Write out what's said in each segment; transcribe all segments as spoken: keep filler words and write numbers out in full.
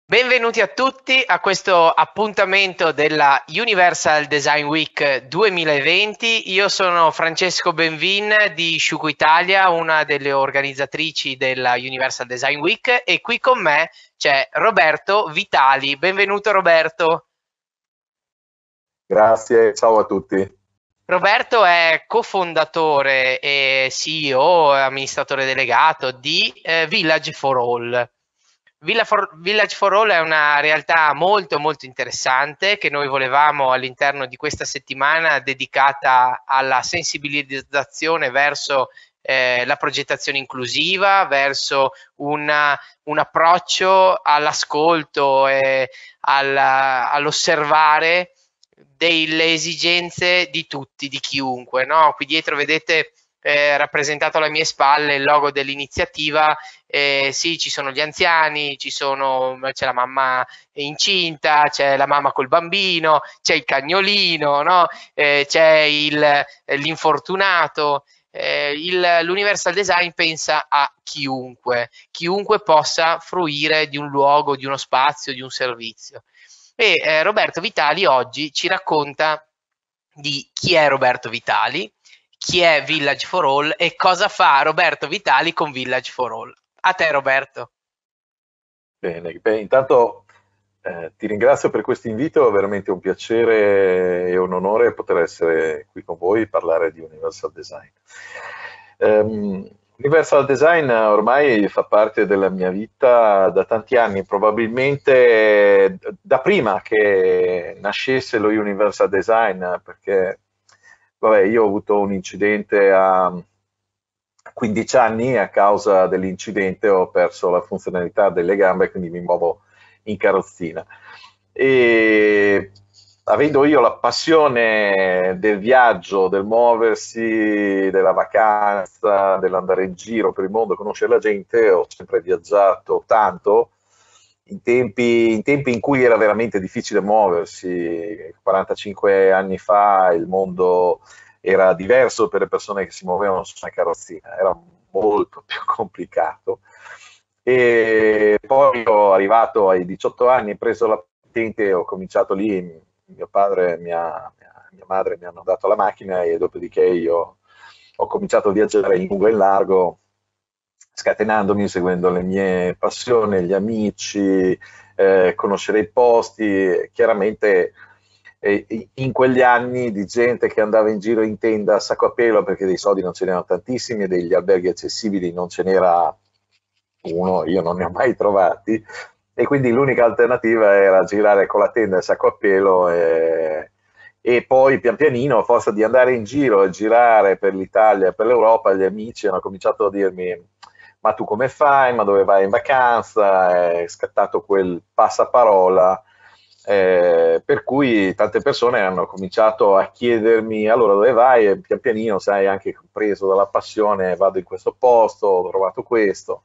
Benvenuti a tutti a questo appuntamento della Universal Design Week duemilaventi. Io sono Francesco Benvin di Sciuco Italia, una delle organizzatrici della Universal Design Week, e qui con me c'è Roberto Vitali. Benvenuto Roberto. Grazie, ciao a tutti. Roberto è cofondatore e C E O, amministratore delegato di eh, Village for All. Villa for- Village for All è una realtà molto molto interessante che noi volevamo all'interno di questa settimana dedicata alla sensibilizzazione verso eh, la progettazione inclusiva, verso una, un approccio all'ascolto e alla- all'osservare delle esigenze di tutti, di chiunque, no? Qui dietro vedete eh, rappresentato alle mie spalle il logo dell'iniziativa. Eh, sì, ci sono gli anziani, ci sono, c'è la mamma incinta, c'è la mamma col bambino, c'è il cagnolino, no? Eh, c'è il, l'infortunato. Eh, il, l'Universal Design pensa a chiunque, chiunque possa fruire di un luogo, di uno spazio, di un servizio. E eh, Roberto Vitali oggi ci racconta di chi è Roberto Vitali, chi è Village for All e cosa fa Roberto Vitali con Village for All. A te Roberto. Bene, beh, intanto eh, ti ringrazio per questo invito, è veramente un piacere e un onore poter essere qui con voi e parlare di Universal Design. Ehm, Universal Design ormai fa parte della mia vita da tanti anni, probabilmente da prima che nascesse lo Universal Design, perché vabbè, io ho avuto un incidente a quindici anni. A causa dell'incidente ho perso la funzionalità delle gambe, quindi mi muovo in carrozzina. E avendo io la passione del viaggio, del muoversi, della vacanza, dell'andare in giro per il mondo, conoscere la gente, ho sempre viaggiato tanto. In tempi, in tempi in cui era veramente difficile muoversi, quarantacinque anni fa il mondo era diverso per le persone che si muovevano su una carrozzina, era molto più complicato. E poi ho arrivato ai diciotto anni, ho preso la patente e ho cominciato lì, mio padre e mia, mia madre mi hanno dato la macchina e dopodiché io ho cominciato a viaggiare in lungo e in largo, scatenandomi, seguendo le mie passioni, gli amici, eh, conoscere i posti, chiaramente eh, in quegli anni di gente che andava in giro in tenda a sacco a pelo perché dei soldi non ce n'erano tantissimi e degli alberghi accessibili non ce n'era uno, io non ne ho mai trovati, e quindi l'unica alternativa era girare con la tenda a sacco a pelo e, e poi pian pianino, a forza di andare in giro e girare per l'Italia e per l'Europa, gli amici hanno cominciato a dirmi: ma tu come fai? Ma dove vai in vacanza? È scattato quel passaparola, eh, per cui tante persone hanno cominciato a chiedermi allora dove vai, e pian pianino, sai, anche preso dalla passione, vado in questo posto, ho trovato questo.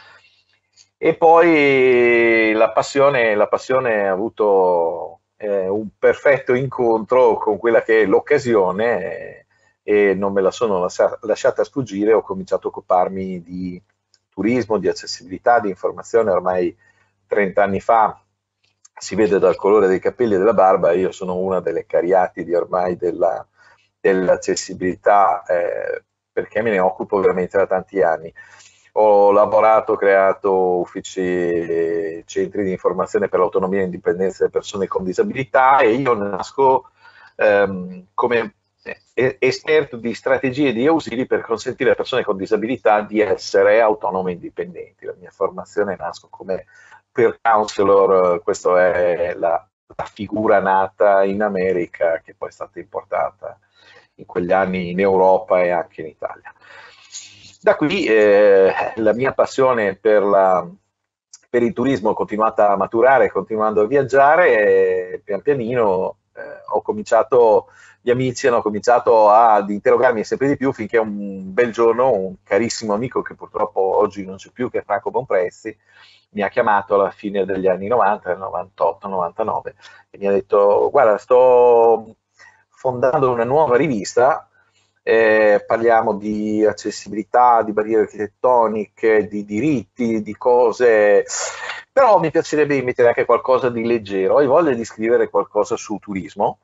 E poi la passione, la passione ha avuto eh, un perfetto incontro con quella che è l'occasione, eh, e non me la sono lascia- lasciata sfuggire. Ho cominciato a occuparmi di turismo, di accessibilità, di informazione ormai trenta anni fa. Si vede dal colore dei capelli e della barba, io sono una delle cariatidi ormai della- dell'accessibilità, eh, perché me ne occupo veramente da tanti anni. Ho lavorato, ho creato uffici, centri di informazione per l'autonomia e l'indipendenza delle persone con disabilità, e io nasco ehm, come esperto di strategie e di ausili per consentire alle persone con disabilità di essere autonome e indipendenti. La mia formazione nasco come peer counselor, questa è la, la figura nata in America che poi è stata importata in quegli anni in Europa e anche in Italia. Da qui eh, la mia passione per, la, per il turismo è continuata a maturare, continuando a viaggiare, e pian pianino eh, ho cominciato, gli amici hanno cominciato ad interrogarmi sempre di più, finché un bel giorno un carissimo amico che purtroppo oggi non c'è più, che è Franco Bonprezzi, mi ha chiamato alla fine degli anni novanta, novantotto novantanove, e mi ha detto: guarda, sto fondando una nuova rivista, eh, parliamo di accessibilità, di barriere architettoniche, di diritti, di cose però mi piacerebbe mettere anche qualcosa di leggero, ho voglia di scrivere qualcosa su turismo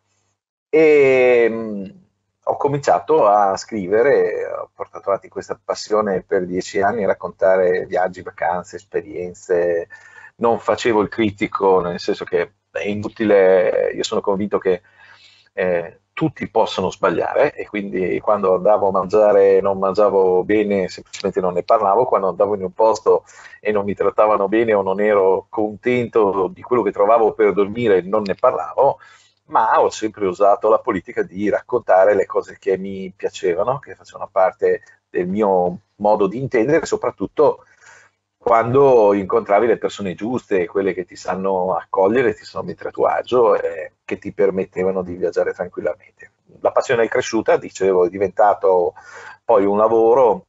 e mh, ho cominciato a scrivere, ho portato avanti questa passione per dieci anni, raccontare viaggi, vacanze, esperienze. Non facevo il critico, nel senso che è inutile, io sono convinto che eh, tutti possono sbagliare e quindi quando andavo a mangiare e non mangiavo bene semplicemente non ne parlavo, quando andavo in un posto e non mi trattavano bene o non ero contento di quello che trovavo per dormire non ne parlavo, ma ho sempre usato la politica di raccontare le cose che mi piacevano, che facevano parte del mio modo di intendere, soprattutto quando incontravi le persone giuste, quelle che ti sanno accogliere, ti sanno mettere a tuo agio e che ti permettevano di viaggiare tranquillamente. La passione è cresciuta, dicevo, è diventato poi un lavoro.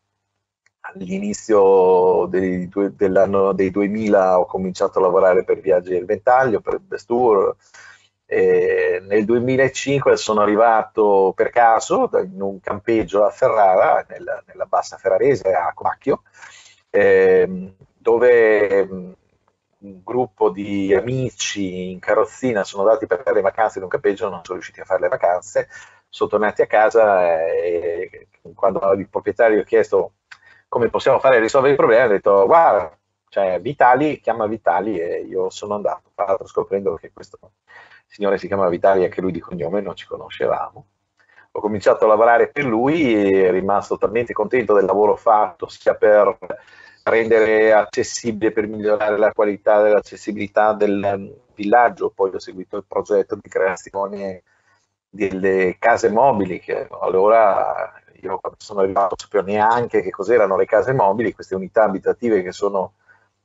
All'inizio dei, dell'anno dei duemila ho cominciato a lavorare per Viaggi del Ventaglio, per Best Tour. E nel duemilacinque sono arrivato per caso in un campeggio a Ferrara, nella, nella bassa ferrarese, a Comacchio, eh, dove mh, un gruppo di amici in carrozzina sono andati per fare le vacanze in un campeggio, non sono riusciti a fare le vacanze, sono tornati a casa e quando il proprietario ha chiesto come possiamo fare a risolvere il problema, ha detto guarda, cioè Vitali, chiama Vitali e io sono andato, tra l'altro scoprendo che questo signore si chiama Vitali, anche lui di cognome, non ci conoscevamo. Ho cominciato a lavorare per lui e è rimasto talmente contento del lavoro fatto, sia per rendere accessibile, per migliorare la qualità dell'accessibilità del villaggio, poi ho seguito il progetto di creazione delle case mobili, che allora io quando sono arrivato non sapevo neanche che cos'erano le case mobili, queste unità abitative che sono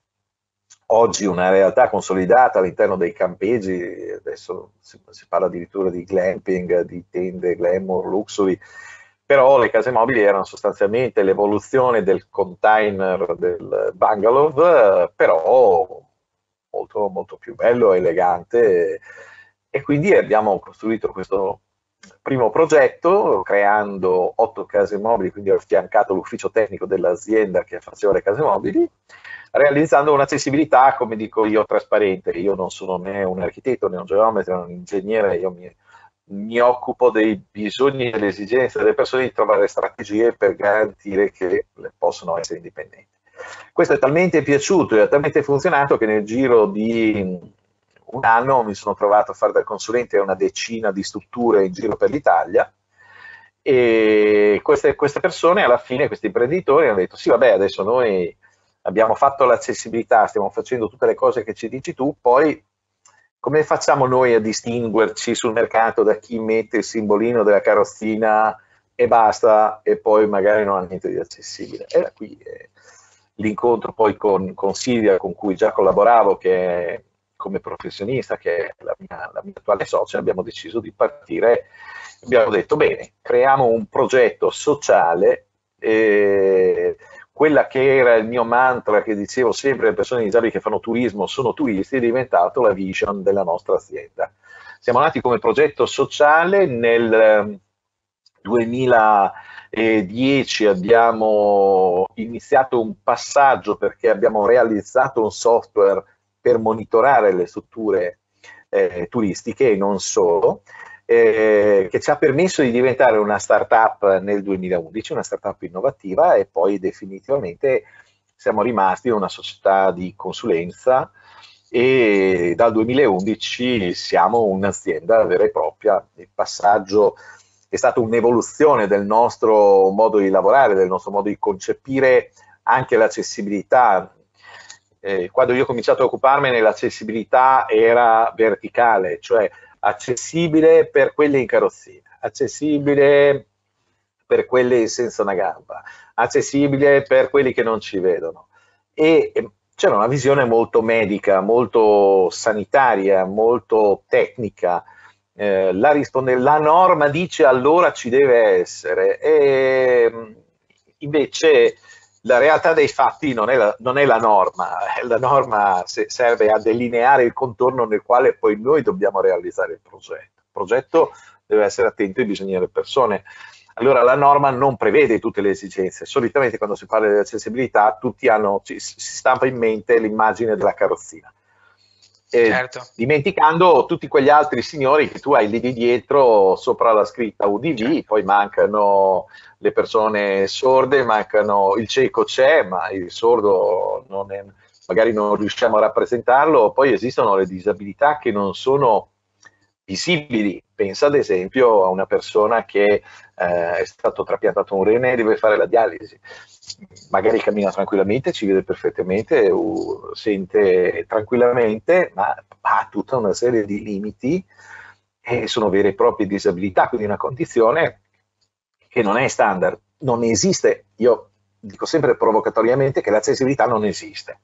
oggi una realtà consolidata all'interno dei campeggi, adesso si, si parla addirittura di glamping, di tende, glamour, luxury, però le case mobili erano sostanzialmente l'evoluzione del container del bungalow, però molto, molto più bello, elegante, e quindi abbiamo costruito questo primo progetto creando otto case mobili, quindi ho affiancato l'ufficio tecnico dell'azienda che faceva le case mobili, realizzando un'accessibilità, come dico io, trasparente. Io non sono né un architetto né un geometra né un ingegnere, io mi, mi occupo dei bisogni e delle esigenze delle persone di trovare strategie per garantire che possano essere indipendenti. Questo è talmente piaciuto e ha talmente funzionato che nel giro di un anno mi sono trovato a fare da consulente a una decina di strutture in giro per l'Italia e queste, queste persone alla fine, questi imprenditori hanno detto sì vabbè adesso noi abbiamo fatto l'accessibilità, stiamo facendo tutte le cose che ci dici tu, poi come facciamo noi a distinguerci sul mercato da chi mette il simbolino della carrozzina e basta e poi magari non ha niente di accessibile? E da qui eh, l'incontro poi con, con Silvia, con cui già collaboravo, che è come professionista, che è la mia, la mia attuale socia, abbiamo deciso di partire, abbiamo detto bene, creiamo un progetto sociale, eh, quella che era il mio mantra che dicevo sempre alle persone disabili che fanno turismo sono turisti, è diventato la vision della nostra azienda. Siamo nati come progetto sociale, nel duemiladieci abbiamo iniziato un passaggio perché abbiamo realizzato un software per monitorare le strutture eh, turistiche e non solo, eh, che ci ha permesso di diventare una startup nel duemilaundici, una startup innovativa e poi definitivamente siamo rimasti una società di consulenza e dal duemilaundici siamo un'azienda vera e propria. Il passaggio è stata un'evoluzione del nostro modo di lavorare, del nostro modo di concepire anche l'accessibilità. Eh, quando io ho cominciato a occuparmene l'accessibilità era verticale, cioè accessibile per quelli in carrozzina, accessibile per quelli senza una gamba, accessibile per quelli che non ci vedono. E, e c'era una visione molto medica, molto sanitaria, molto tecnica. Eh, la, risponde, la norma dice allora ci deve essere, e invece la realtà dei fatti non è la, non è la norma, la norma serve a delineare il contorno nel quale poi noi dobbiamo realizzare il progetto. Il progetto deve essere attento ai bisogni delle persone. Allora la norma non prevede tutte le esigenze, solitamente quando si parla di accessibilità tutti hanno, si stampa in mente l'immagine della carrozzina. eh, certo. dimenticando tutti quegli altri signori che tu hai lì di dietro sopra la scritta U D V, certo. Poi mancano le persone sorde, mancano, il cieco c'è, ma il sordo non è, magari non riusciamo a rappresentarlo, poi esistono le disabilità che non sono visibili. Pensa ad esempio a una persona che eh, è stato trapiantato un rene e deve fare la dialisi, magari cammina tranquillamente, ci vede perfettamente, uh, sente tranquillamente, ma ha tutta una serie di limiti e sono vere e proprie disabilità, quindi una condizione che non è standard, non esiste. Io dico sempre provocatoriamente che l'accessibilità non esiste.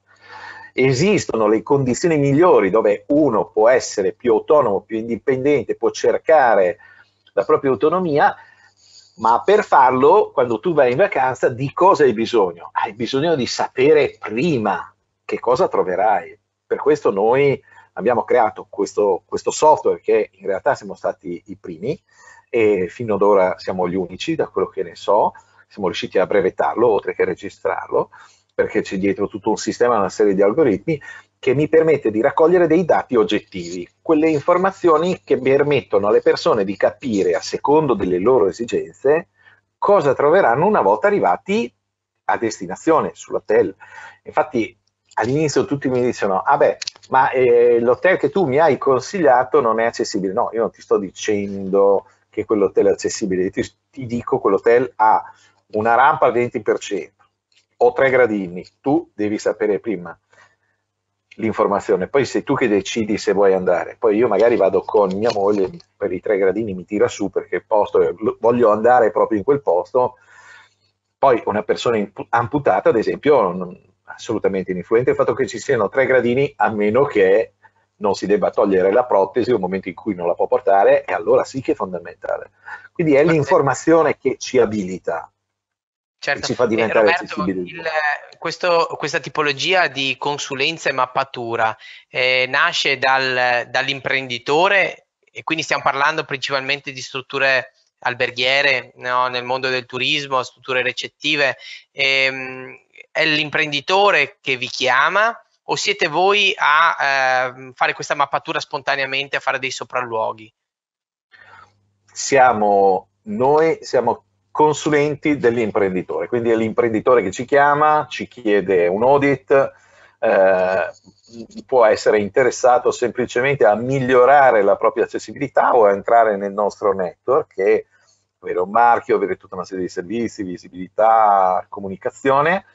Esistono le condizioni migliori dove uno può essere più autonomo, più indipendente, può cercare la propria autonomia, ma per farlo, quando tu vai in vacanza, di cosa hai bisogno? Hai bisogno di sapere prima che cosa troverai. Per questo noi abbiamo creato questo, questo software che in realtà siamo stati i primi e fino ad ora siamo gli unici, da quello che ne so, siamo riusciti a brevettarlo oltre che a registrarlo, perché c'è dietro tutto un sistema, una serie di algoritmi che mi permette di raccogliere dei dati oggettivi, quelle informazioni che permettono alle persone di capire, a secondo delle loro esigenze, cosa troveranno una volta arrivati a destinazione, sull'hotel. Infatti all'inizio tutti mi dicono, ah beh, ma eh, l'hotel che tu mi hai consigliato non è accessibile. No, io non ti sto dicendo che quell'hotel è accessibile, ti, ti dico che quell'hotel ha una rampa al venti per cento o tre gradini, tu devi sapere prima l'informazione, poi sei tu che decidi se vuoi andare. Poi io magari vado con mia moglie, per i tre gradini mi tira su perché il posto, voglio andare proprio in quel posto. Poi una persona amputata, ad esempio, non, assolutamente ininfluente il fatto che ci siano tre gradini, a meno che non si debba togliere la protesi nel momento in cui non la può portare, e allora sì che è fondamentale. Quindi è l'informazione che ci abilita. Certo. Ci fa diventare eh, Roberto, accessibile. Il, questo, questa tipologia di consulenza e mappatura eh, nasce dal, dall'imprenditore, e quindi stiamo parlando principalmente di strutture alberghiere, no? Nel mondo del turismo, strutture recettive. Ehm, è l'imprenditore che vi chiama o siete voi a eh, fare questa mappatura spontaneamente, a fare dei sopralluoghi? Siamo noi, siamo consulenti dell'imprenditore, quindi è l'imprenditore che ci chiama, ci chiede un audit, eh, può essere interessato semplicemente a migliorare la propria accessibilità o a entrare nel nostro network, che avere un marchio, avere tutta una serie di servizi, visibilità, comunicazione,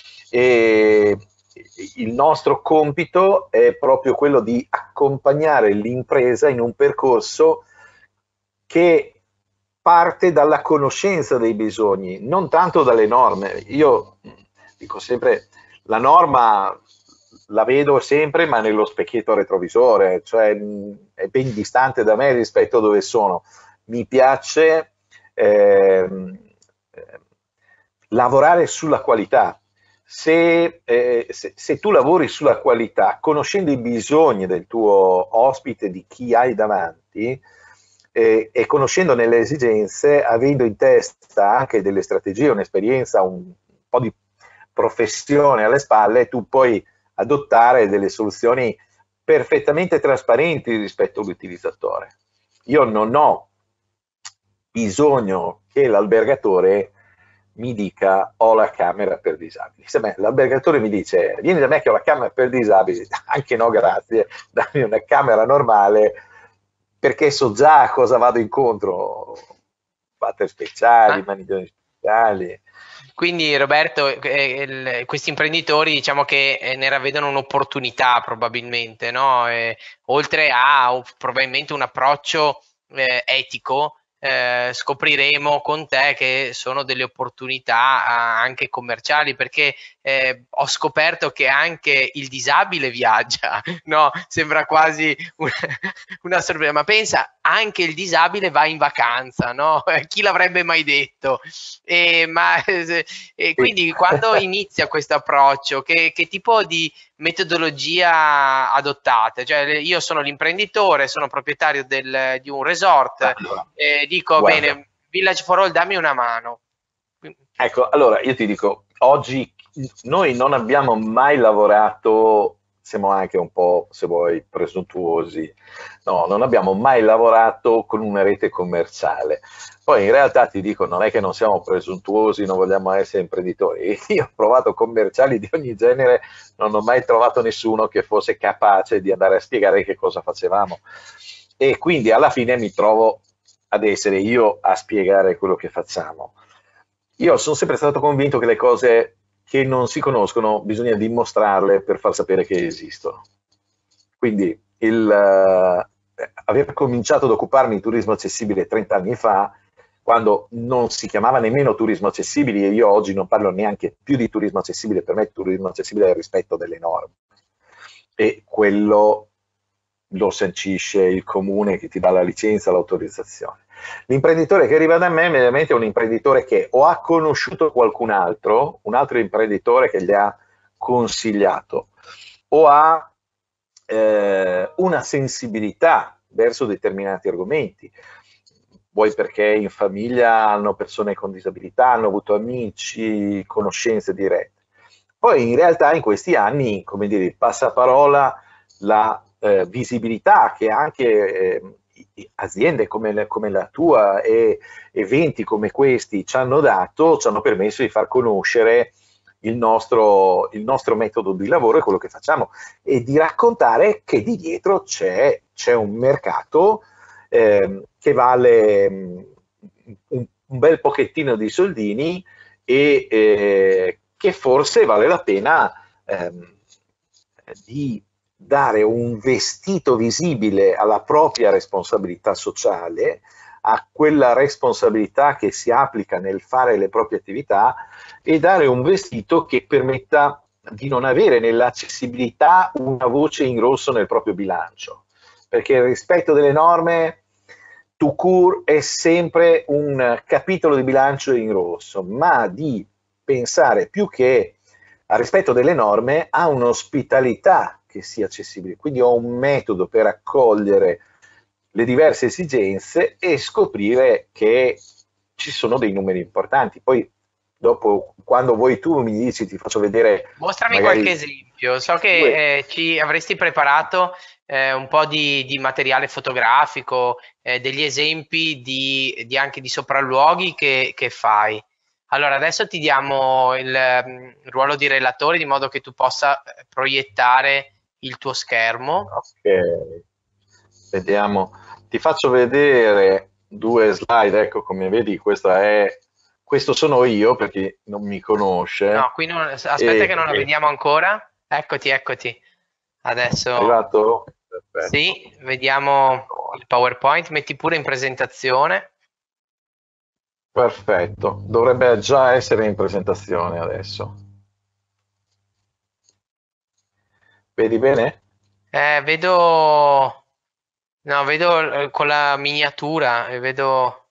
e il nostro compito è proprio quello di accompagnare l'impresa in un percorso che parte dalla conoscenza dei bisogni, non tanto dalle norme. Io dico sempre, la norma la vedo sempre, ma nello specchietto retrovisore, cioè è ben distante da me rispetto a dove sono. Mi piace eh, lavorare sulla qualità. Se, eh, se, se tu lavori sulla qualità, conoscendo i bisogni del tuo ospite, di chi hai davanti, eh, e conoscendone le esigenze, avendo in testa anche delle strategie, un'esperienza, un, un po' di professione alle spalle, tu puoi adottare delle soluzioni perfettamente trasparenti rispetto all'utilizzatore. Io non ho bisogno che l'albergatore mi dica ho la camera per disabili. Se l'albergatore mi dice vieni da me che ho la camera per disabili, anche no grazie, dammi una camera normale, perché so già a cosa vado incontro, water speciali, ah. maniglioni speciali. Quindi Roberto, eh, questi imprenditori diciamo che eh, ne ravvedono un'opportunità probabilmente, no? Eh, oltre a un, probabilmente un approccio eh, etico, eh, scopriremo con te che sono delle opportunità anche commerciali, perché eh, ho scoperto che anche il disabile viaggia, no? Sembra quasi una, una sorpresa, ma pensa, anche il disabile va in vacanza, no? Chi l'avrebbe mai detto? E, ma, e quindi quando inizia questo approccio, che, che tipo di metodologia adottate? Cioè, io sono l'imprenditore, sono proprietario del, di un resort, allora, e dico guarda, bene, Village for All, dammi una mano. Ecco, allora io ti dico, oggi noi non abbiamo mai lavorato siamo anche un po', se vuoi, presuntuosi. No, non abbiamo mai lavorato con una rete commerciale. Poi in realtà ti dico, non è che non siamo presuntuosi, non vogliamo essere imprenditori. Io ho provato commerciali di ogni genere, non ho mai trovato nessuno che fosse capace di andare a spiegare che cosa facevamo. E quindi alla fine mi trovo ad essere io a spiegare quello che facciamo. Io sono sempre stato convinto che le cose che non si conoscono bisogna dimostrarle per far sapere che esistono. Quindi il, eh, aver cominciato ad occuparmi di turismo accessibile trenta anni fa, quando non si chiamava nemmeno turismo accessibile, e io oggi non parlo neanche più di turismo accessibile, per me turismo accessibile è il rispetto delle norme. E quello lo sancisce il comune che ti dà la licenza, l'autorizzazione. L'imprenditore che arriva da me mediamente è un imprenditore che o ha conosciuto qualcun altro, un altro imprenditore che gli ha consigliato, o ha eh, una sensibilità verso determinati argomenti. Vuoi perché in famiglia hanno persone con disabilità, hanno avuto amici, conoscenze dirette. Poi in realtà in questi anni, come dire, il passaparola, la eh, visibilità che anche eh, aziende come, come la tua e eventi come questi ci hanno dato, ci hanno permesso di far conoscere il nostro, il nostro metodo di lavoro e quello che facciamo e di raccontare che di dietro c'è, c'è un mercato eh, che vale un, un bel pochettino di soldini e eh, che forse vale la pena ehm, di dare un vestito visibile alla propria responsabilità sociale, a quella responsabilità che si applica nel fare le proprie attività e dare un vestito che permetta di non avere nell'accessibilità una voce in rosso nel proprio bilancio, perché il rispetto delle norme tout court è sempre un capitolo di bilancio in rosso, ma di pensare più che al rispetto delle norme a un'ospitalità che sia accessibile, quindi ho un metodo per accogliere le diverse esigenze e scoprire che ci sono dei numeri importanti. Poi dopo, quando vuoi tu mi dici, ti faccio vedere Mostrami magari qualche esempio. So due. che eh, ci avresti preparato eh, un po' di, di materiale fotografico, eh, degli esempi di, di anche di sopralluoghi che, che fai. Allora, adesso ti diamo il, mm, ruolo di relatore di modo che tu possa eh, proiettare il tuo schermo. Ok, vediamo. Ti faccio vedere due slide, ecco come vedi, questa è, questo sono io per chi non mi No, conosce. qui non, aspetta che E, non la e- vediamo ancora. Eccoti, eccoti. Adesso arrivato? Perfetto. sì, vediamo Allora, il PowerPoint. Metti pure in presentazione. perfetto, dovrebbe già essere in presentazione adesso. Vedi bene? Eh, vedo, no, vedo eh, con la miniatura, e vedo,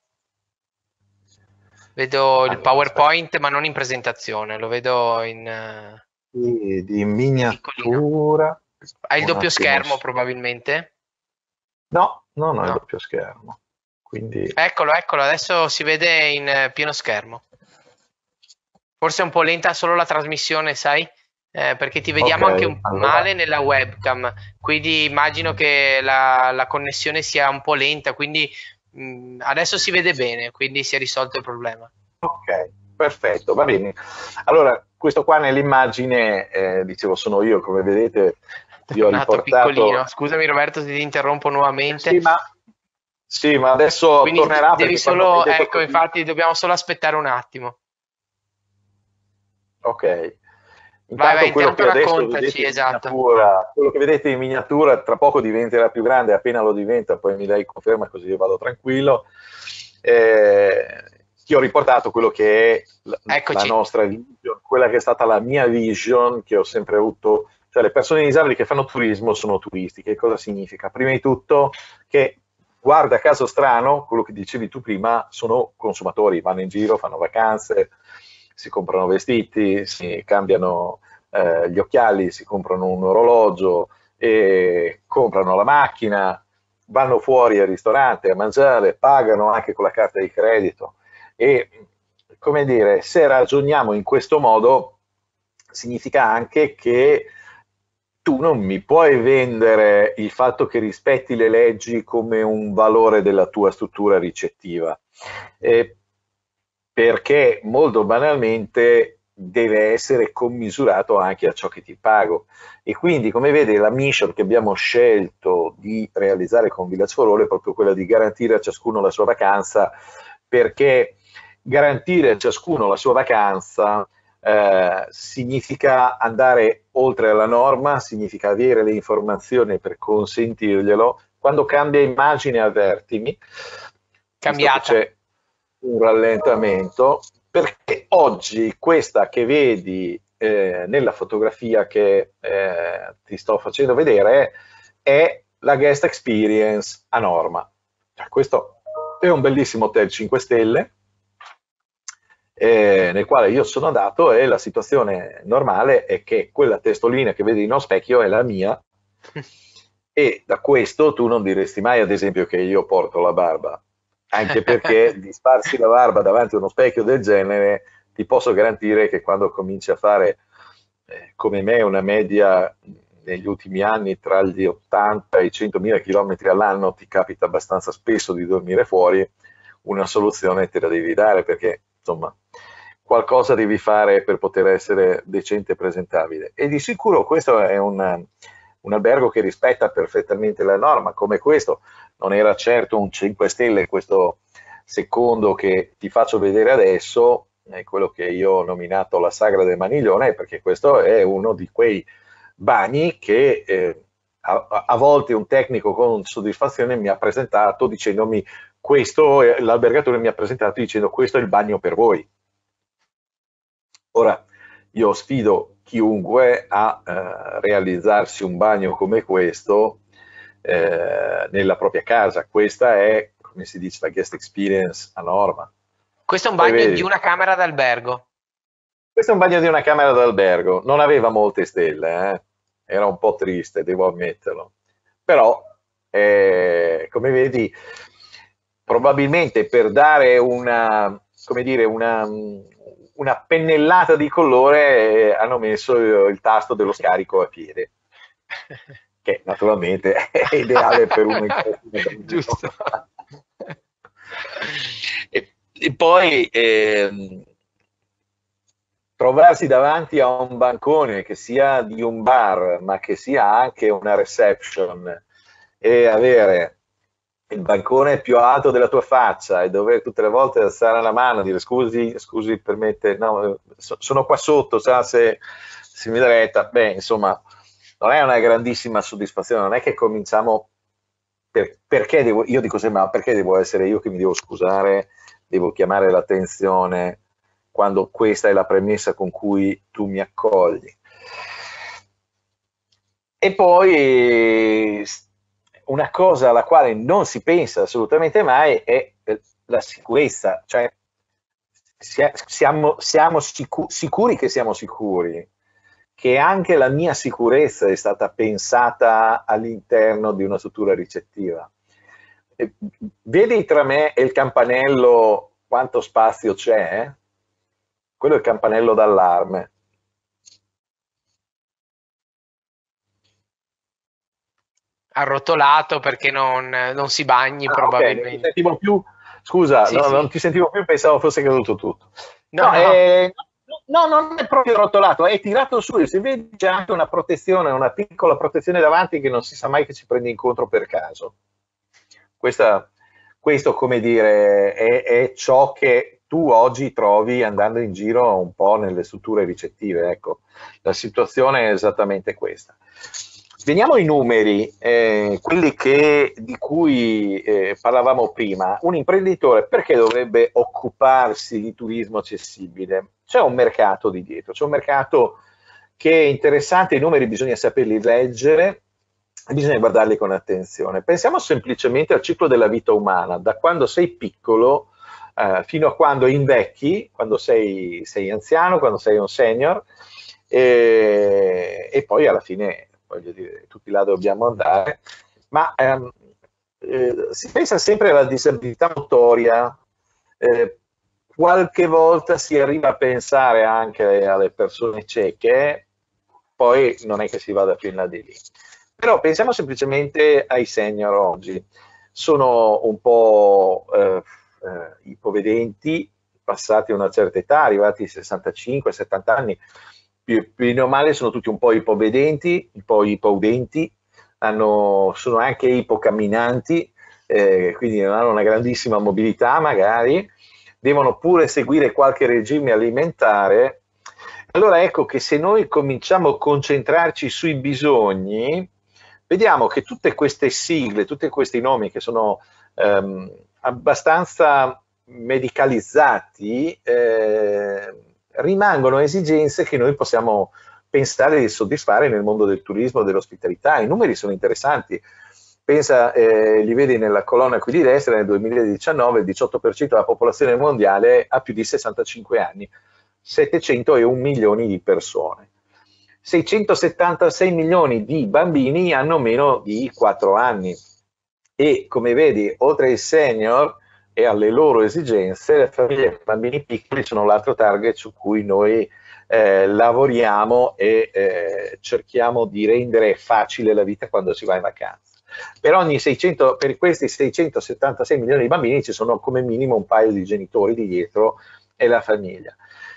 vedo il Allora, aspetta. PowerPoint, ma non in presentazione, lo vedo in eh, Sì, di piccolino. miniatura, Hai il un doppio attimo. schermo probabilmente? No, non ho il No. doppio schermo, quindi Eccolo, eccolo, adesso si vede in eh, pieno schermo. Forse è un po' lenta solo la trasmissione, sai? Eh, perché ti ok, vediamo anche un allora male nella webcam, quindi immagino che la, la connessione sia un po' lenta, quindi mh, adesso si vede bene, quindi si è risolto il problema. ok, perfetto, va bene. Allora, questo qua nell'immagine, eh, dicevo, sono io, come vedete, vi ho Tornato piccolino. riportato. Scusami Roberto se ti interrompo nuovamente. Sì, ma, sì, ma adesso Quindi tornerà devi perché quando mi hai solo, detto ecco, così. infatti dobbiamo solo aspettare un attimo. Ok. Vai, vai, Intanto quello intanto che adesso raccontaci, vedete in esatto. miniatura, quello che vedete in miniatura tra poco diventerà più grande, appena lo diventa, poi mi dai conferma così io vado tranquillo. Eh, ti ho riportato quello che è la, la Eccoci. nostra vision, quella che è stata la mia vision che ho sempre avuto, cioè le persone disabili che fanno turismo sono turisti. Che cosa significa? Prima di tutto che, guarda caso strano, quello che dicevi tu prima, sono consumatori, vanno in giro, fanno vacanze, si comprano vestiti, si cambiano eh, gli occhiali, si comprano un orologio, e comprano la macchina, vanno fuori al ristorante a mangiare, pagano anche con la carta di credito e, come dire, se ragioniamo in questo modo, significa anche che tu non mi puoi vendere il fatto che rispetti le leggi come un valore della tua struttura ricettiva, eh, perché molto banalmente deve essere commisurato anche a ciò che ti pago. E quindi, come vedi, la mission che abbiamo scelto di realizzare con Village for All è proprio quella di garantire a ciascuno la sua vacanza, perché garantire a ciascuno la sua vacanza eh, significa andare oltre la norma, significa avere le informazioni per consentirglielo. Quando cambia immagine avvertimi, visto che c'è un rallentamento, perché oggi questa che vedi eh, nella fotografia che eh, ti sto facendo vedere è la guest experience a norma. Cioè, questo è un bellissimo hotel cinque stelle eh, nel quale io sono andato, e la situazione normale è che quella testolina che vedi in uno specchio è la mia, e da questo tu non diresti mai, ad esempio, che io porto la barba, anche perché di sparsi la barba davanti a uno specchio del genere ti posso garantire che quando cominci a fare eh, come me una media negli ultimi anni tra gli ottanta e i centomila chilometri all'anno, ti capita abbastanza spesso di dormire fuori, una soluzione te la devi dare, perché insomma qualcosa devi fare per poter essere decente e presentabile. E di sicuro questo è un, un albergo che rispetta perfettamente la norma, come questo. Non era certo un cinque stelle questo secondo che ti faccio vedere adesso, è quello che io ho nominato la sagra del Maniglione, perché questo è uno di quei bagni che eh, a, a volte un tecnico con soddisfazione mi ha presentato dicendomi questo, l'albergatore mi ha presentato dicendo questo è il bagno per voi. Ora io sfido chiunque a eh, realizzarsi un bagno come questo eh, nella propria casa. Questa è, come si dice, la guest experience a norma. Questo è un bagno di una camera d'albergo. Questo è un bagno di una camera d'albergo. Non aveva molte stelle, eh? Era un po' triste, devo ammetterlo. Però, eh, come vedi, probabilmente per dare una, come dire, una, una pennellata di colore eh, hanno messo il tasto dello scarico a piede, che naturalmente è ideale per un giusto. e, e poi eh, trovarsi davanti a un bancone che sia di un bar ma che sia anche una reception e avere il bancone più alto della tua faccia e dover tutte le volte alzare la mano e dire scusi, scusi, permette, no, sono qua sotto, sa se, se mi dà retta, beh, insomma, non è una grandissima soddisfazione, non è che cominciamo, per, perché devo, io dico sempre, ma perché devo essere io che mi devo scusare, devo chiamare l'attenzione quando questa è la premessa con cui tu mi accogli. E poi una cosa alla quale non si pensa assolutamente mai è la sicurezza, cioè siamo, siamo sicu- sicuri che siamo sicuri, che anche la mia sicurezza è stata pensata all'interno di una struttura ricettiva. E vedi tra me e il campanello quanto spazio c'è? Quello è il campanello d'allarme. Arrotolato perché non, non si bagni ah, probabilmente. Okay, non ti sentivo più, scusa, sì, no, sì. non ti sentivo più, pensavo fosse caduto tutto. No, No, no. eh, no, non è proprio arrotolato, è tirato su, si vede c'è anche una protezione, una piccola protezione davanti che non si sa mai che ci prende incontro per caso. Questa, questo, come dire, è, è ciò che tu oggi trovi andando in giro un po' nelle strutture ricettive, ecco, la situazione è esattamente questa. Veniamo ai numeri, eh, quelli che, di cui eh, parlavamo prima. Un imprenditore perché dovrebbe occuparsi di turismo accessibile? C'è un mercato di dietro, c'è un mercato che è interessante, i numeri bisogna saperli leggere, bisogna guardarli con attenzione. Pensiamo semplicemente al ciclo della vita umana, da quando sei piccolo eh, fino a quando invecchi, quando sei, sei anziano, quando sei un senior, e, e poi alla fine, voglio dire, tutti là dobbiamo andare, ma ehm, eh, si pensa sempre alla disabilità motoria, eh, qualche volta si arriva a pensare anche alle persone cieche, poi non è che si vada più in là di lì. Però pensiamo semplicemente ai senior oggi. Sono un po' eh, eh, ipovedenti, passati una certa età, arrivati ai sessantacinque settanta anni, più, più o male sono tutti un po' ipovedenti, un po' ipoudenti, hanno, sono anche ipocamminanti, eh, quindi non hanno una grandissima mobilità magari, devono pure seguire qualche regime alimentare. Allora ecco che se noi cominciamo a concentrarci sui bisogni, vediamo che tutte queste sigle, tutti questi nomi che sono ehm, abbastanza medicalizzati, eh, rimangono esigenze che noi possiamo pensare di soddisfare nel mondo del turismo e dell'ospitalità. I numeri sono interessanti. Pensa, eh, li vedi nella colonna qui di destra, nel duemiladiciannove il diciotto per cento della popolazione mondiale ha più di sessantacinque anni, settecentouno milioni di persone. seicentosettantasei milioni di bambini hanno meno di quattro anni e, come vedi, oltre ai senior e alle loro esigenze, le famiglie con bambini piccoli sono l'altro target su cui noi eh, lavoriamo e eh, cerchiamo di rendere facile la vita quando si va in vacanza. Per, ogni seicento, per questi seicentosettantasei milioni di bambini ci sono come minimo un paio di genitori di dietro e la famiglia.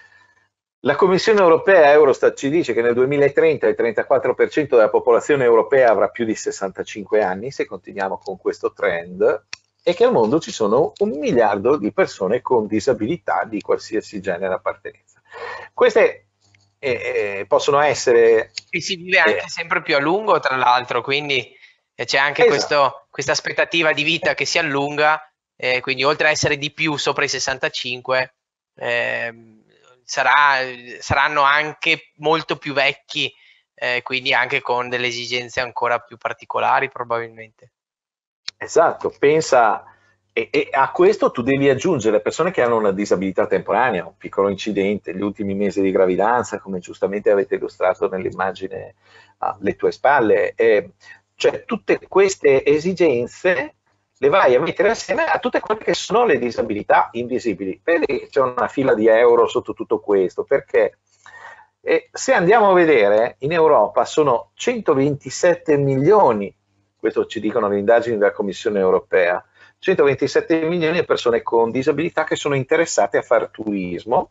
La Commissione europea, Eurostat, ci dice che nel duemilatrenta il trentaquattro per cento della popolazione europea avrà più di sessantacinque anni, se continuiamo con questo trend, e che al mondo ci sono un miliardo di persone con disabilità di qualsiasi genere appartenenza. Queste eh, possono essere... E si vive anche eh, sempre più a lungo, tra l'altro, quindi c'è anche esatto. questo, questa aspettativa di vita che si allunga, eh, quindi oltre a essere di più sopra i sessantacinque, eh, sarà, saranno anche molto più vecchi, eh, quindi anche con delle esigenze ancora più particolari probabilmente. Esatto, pensa, e, e a questo tu devi aggiungere le persone che hanno una disabilità temporanea, un piccolo incidente, gli ultimi mesi di gravidanza, come giustamente avete illustrato nell'immagine alle tue spalle, eh, cioè tutte queste esigenze le vai a mettere assieme a tutte quelle che sono le disabilità invisibili. Vedi che c'è una fila di euro sotto tutto questo, perché eh, se andiamo a vedere, in Europa sono centoventisette milioni, questo ci dicono le indagini della Commissione europea, centoventisette milioni di persone con disabilità che sono interessate a fare turismo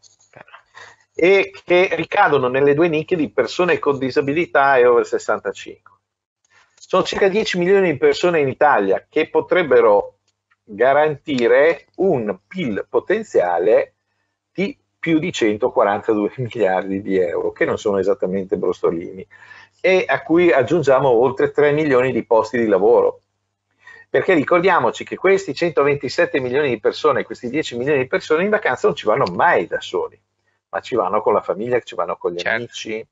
e che ricadono nelle due nicchie di persone con disabilità e over sessantacinque. Sono circa dieci milioni di persone in Italia che potrebbero garantire un P I L potenziale di più di centoquarantadue miliardi di euro, che non sono esattamente brustolini, e a cui aggiungiamo oltre tre milioni di posti di lavoro. Perché ricordiamoci che questi centoventisette milioni di persone, questi dieci milioni di persone in vacanza non ci vanno mai da soli, ma ci vanno con la famiglia, ci vanno con gli certo. amici,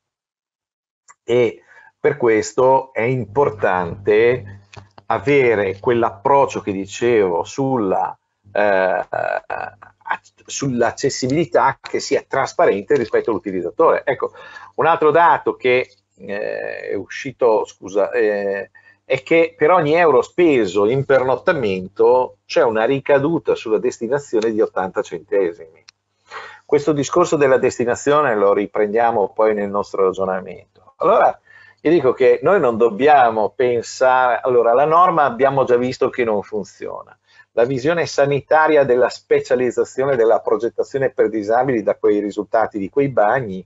e per questo è importante avere quell'approccio che dicevo sulla, eh, sull'accessibilità che sia trasparente rispetto all'utilizzatore. Ecco, un altro dato che eh, è uscito, scusa, eh, è che per ogni euro speso in pernottamento c'è una ricaduta sulla destinazione di ottanta centesimi. Questo discorso della destinazione lo riprendiamo poi nel nostro ragionamento. Allora, io dico che noi non dobbiamo pensare, allora la norma abbiamo già visto che non funziona, la visione sanitaria della specializzazione della progettazione per disabili da quei risultati di quei bagni,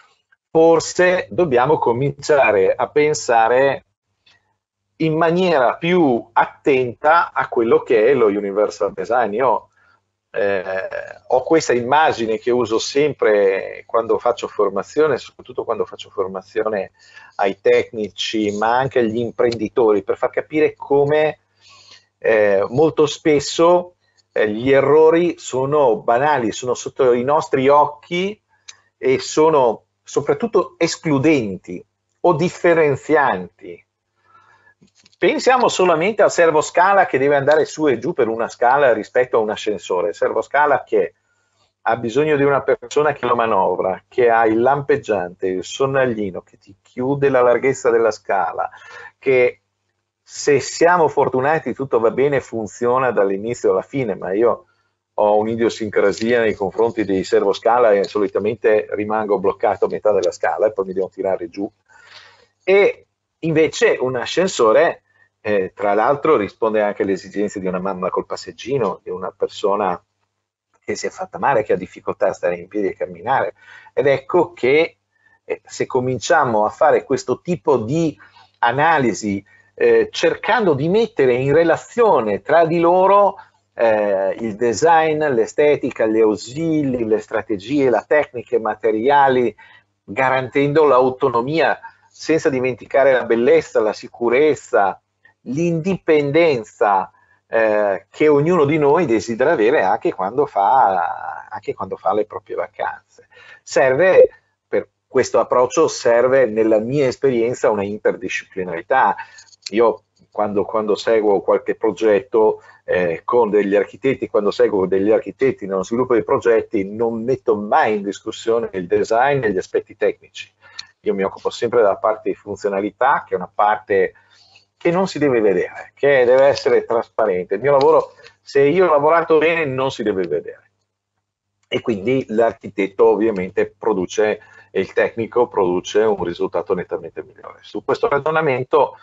forse dobbiamo cominciare a pensare in maniera più attenta a quello che è lo universal design. Io eh, ho questa immagine che uso sempre quando faccio formazione, soprattutto quando faccio formazione ai tecnici, ma anche agli imprenditori, per far capire come eh, molto spesso eh, gli errori sono banali, sono sotto i nostri occhi e sono soprattutto escludenti o differenzianti. Pensiamo solamente al servoscala che deve andare su e giù per una scala rispetto a un ascensore, il servoscala che ha bisogno di una persona che lo manovra, che ha il lampeggiante, il sonnaglino, che ti chiude la larghezza della scala, che se siamo fortunati tutto va bene, funziona dall'inizio alla fine, ma io ho un'idiosincrasia nei confronti dei servoscala e solitamente rimango bloccato a metà della scala e poi mi devo tirare giù E invece un ascensore, eh, tra l'altro, risponde anche alle esigenze di una mamma col passeggino, di una persona che si è fatta male, che ha difficoltà a stare in piedi e camminare. Ed ecco che eh, se cominciamo a fare questo tipo di analisi, eh, cercando di mettere in relazione tra di loro eh, il design, l'estetica, gli ausili, le strategie, le tecniche materiali, garantendo l'autonomia, senza dimenticare la bellezza, la sicurezza, l'indipendenza eh, che ognuno di noi desidera avere anche quando fa, anche quando fa le proprie vacanze. Serve, per questo approccio, serve nella mia esperienza una interdisciplinarità. Io quando, quando seguo qualche progetto eh, con degli architetti, quando seguo degli architetti nello sviluppo dei progetti, non metto mai in discussione il design e gli aspetti tecnici. Io mi occupo sempre della parte di funzionalità, che è una parte che non si deve vedere, che deve essere trasparente. Il mio lavoro, se io ho lavorato bene, non si deve vedere. E quindi l'architetto ovviamente produce, e il tecnico produce un risultato nettamente migliore. Su questo ragionamento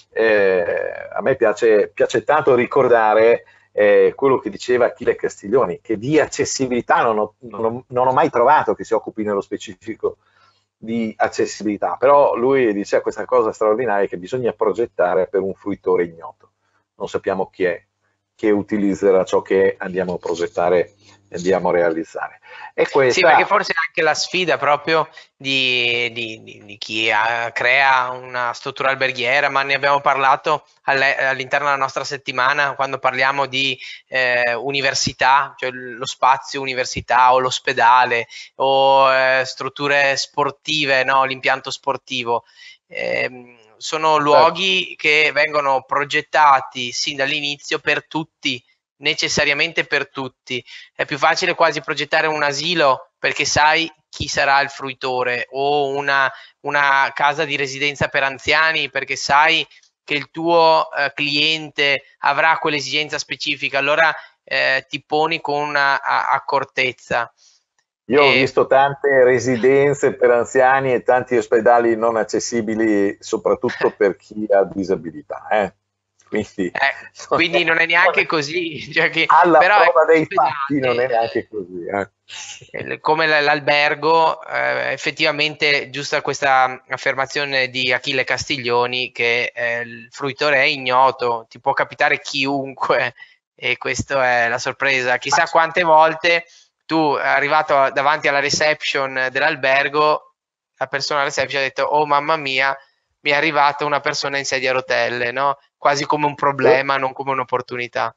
eh, a me piace, piace tanto ricordare eh, quello che diceva Achille Castiglioni, che di accessibilità non ho, non ho, non ho mai trovato che si occupi nello specifico di accessibilità, però lui diceva questa cosa straordinaria, che bisogna progettare per un fruitore ignoto. Non sappiamo chi è, che utilizzerà ciò che andiamo a progettare e andiamo a realizzare. E questa... Sì, perché forse è anche la sfida proprio di, di, di, di chi ha, crea una struttura alberghiera, ma ne abbiamo parlato all'interno della nostra settimana quando parliamo di eh, università, cioè lo spazio università o l'ospedale o eh, strutture sportive, no? L'impianto sportivo. Eh, sono luoghi che vengono progettati sin dall'inizio per tutti, necessariamente per tutti. È più facile quasi progettare un asilo perché sai chi sarà il fruitore, o una, una casa di residenza per anziani perché sai che il tuo eh, cliente avrà quell'esigenza specifica, allora eh, ti poni con una a, accortezza. Io ho E, visto tante residenze per anziani e tanti ospedali non accessibili, soprattutto per chi ha disabilità. Eh? Quindi, eh, quindi non è neanche così, cioè che, alla però prova ecco, dei fatti non è neanche così. Eh? come l'albergo, eh, effettivamente giusta questa affermazione di Achille Castiglioni che eh, il fruitore è ignoto, ti può capitare chiunque e questa è la sorpresa. Chissà quante volte tu arrivato davanti alla reception dell'albergo, la persona alla reception ha detto oh mamma mia, mi è arrivata una persona in sedia a rotelle, no? Quasi come un problema, non come un'opportunità.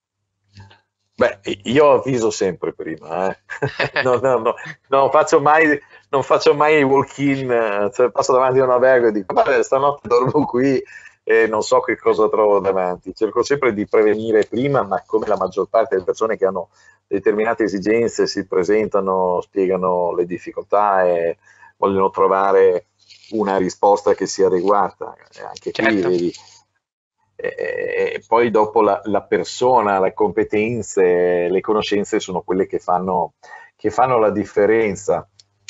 Beh, io avviso sempre prima, eh. no, no, no, non faccio mai, non faccio mai i walk-in, cioè passo davanti a un albergo e dico, vabbè, stanotte dormo qui e non so che cosa trovo davanti. Cerco sempre di prevenire prima, ma come la maggior parte delle persone che hanno determinate esigenze si presentano, spiegano le difficoltà e vogliono trovare una risposta che sia adeguata. E anche qui Certo. vedi. E poi dopo la, la persona, le competenze, le conoscenze sono quelle che fanno, che fanno la differenza.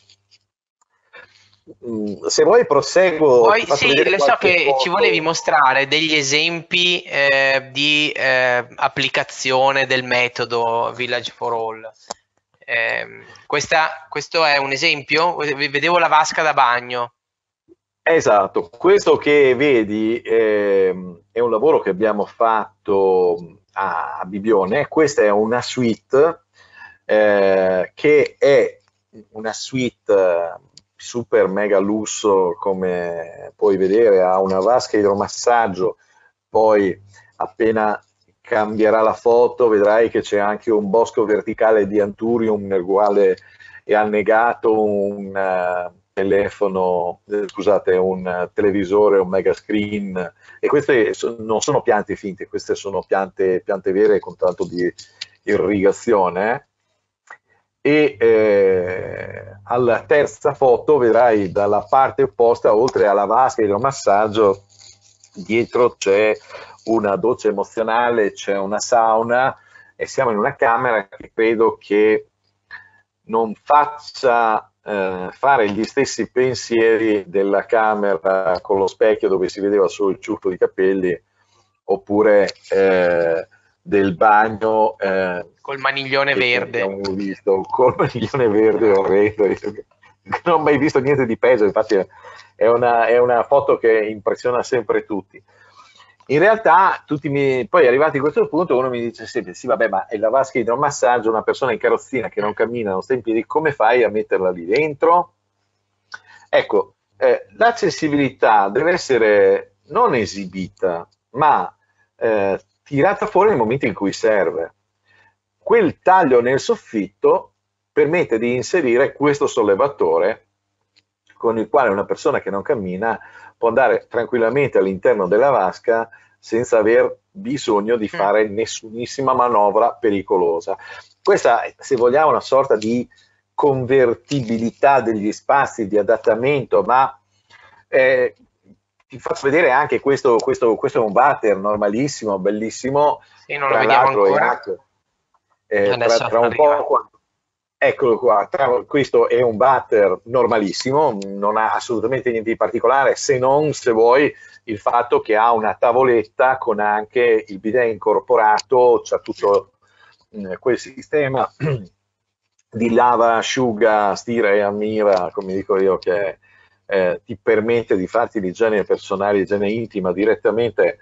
Se vuoi proseguo. Poi sì, lo so che foto. ci volevi mostrare degli esempi eh, di eh, applicazione del metodo Village for All. Eh, questa, questo è un esempio? Vedevo la vasca da bagno. Esatto, questo che vedi eh, è un lavoro che abbiamo fatto a, a Bibione. Questa è una suite eh, che è una suite super mega lusso, come puoi vedere, ha una vasca idromassaggio, poi appena cambierà la foto vedrai che c'è anche un bosco verticale di Anturium nel quale è annegato un uh, telefono, eh, scusate, un televisore, un mega screen, e queste so, non sono piante finte, queste sono piante, piante vere con tanto di irrigazione. E eh, alla terza foto vedrai dalla parte opposta, oltre alla vasca idromassaggio, dietro c'è una doccia emozionale, c'è una sauna e siamo in una camera che credo che non faccia eh, fare gli stessi pensieri della camera con lo specchio dove si vedeva solo il ciuffo di capelli, oppure eh, del bagno eh, col maniglione che verde. abbiamo visto, col maniglione verde orrendo. Non ho mai visto niente di peggio, infatti è una, è una foto che impressiona sempre tutti. In realtà, tutti mi, poi arrivati a questo punto, uno mi dice sempre, sì vabbè, ma è la vasca idromassaggio, una persona in carrozzina che non cammina, non sta in piedi, come fai a metterla lì dentro? Ecco, eh, l'accessibilità deve essere non esibita, ma eh, tirata fuori nel momento in cui serve. Quel taglio nel soffitto permette di inserire questo sollevatore con il quale una persona che non cammina può andare tranquillamente all'interno della vasca senza aver bisogno di fare nessunissima manovra pericolosa. Questa, se vogliamo, è una sorta di convertibilità degli spazi, di adattamento, ma eh, ti faccio vedere anche questo, questo, questo è un water normalissimo, bellissimo, Sì, non lo tra vediamo l'altro è ancora. anche, eh, tra, Adesso tra un arriva. po' qua- eccolo qua, tra- questo è un water normalissimo, non ha assolutamente niente di particolare, se non, se vuoi, il fatto che ha una tavoletta con anche il bidet incorporato, c'è tutto mh, quel sistema di lava, asciuga, stira e ammira, come dico io, che eh, ti permette di farti l'igiene personale, l'igiene intima direttamente